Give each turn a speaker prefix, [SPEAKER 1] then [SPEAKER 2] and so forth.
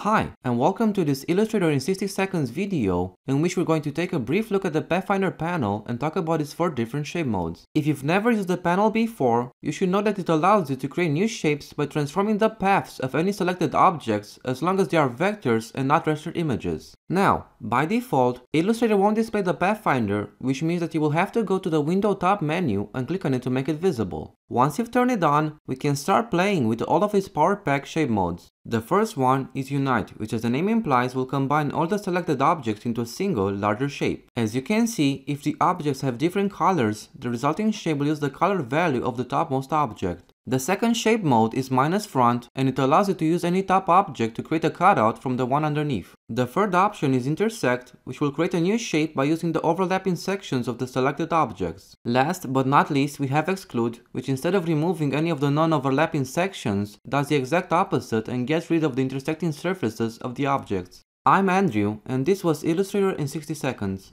[SPEAKER 1] Hi, and welcome to this Illustrator in 60 seconds video, in which we're going to take a brief look at the Pathfinder panel and talk about its 4 different shape modes. If you've never used the panel before, you should know that it allows you to create new shapes by transforming the paths of any selected objects as long as they are vectors and not rastered images. Now, by default, Illustrator won't display the Pathfinder, which means that you will have to go to the window top menu and click on it to make it visible. Once you've turned it on, we can start playing with all of its power-packed shape modes. The first one is Unite, which as the name implies will combine all the selected objects into a single, larger shape. As you can see, if the objects have different colors, the resulting shape will use the color value of the topmost object. The second shape mode is minus front, and it allows you to use any top object to create a cutout from the one underneath. The third option is intersect, which will create a new shape by using the overlapping sections of the selected objects. Last but not least, we have exclude, which instead of removing any of the non-overlapping sections, does the exact opposite and gets rid of the intersecting surfaces of the objects. I'm Andrew, and this was Illustrator in 60 seconds.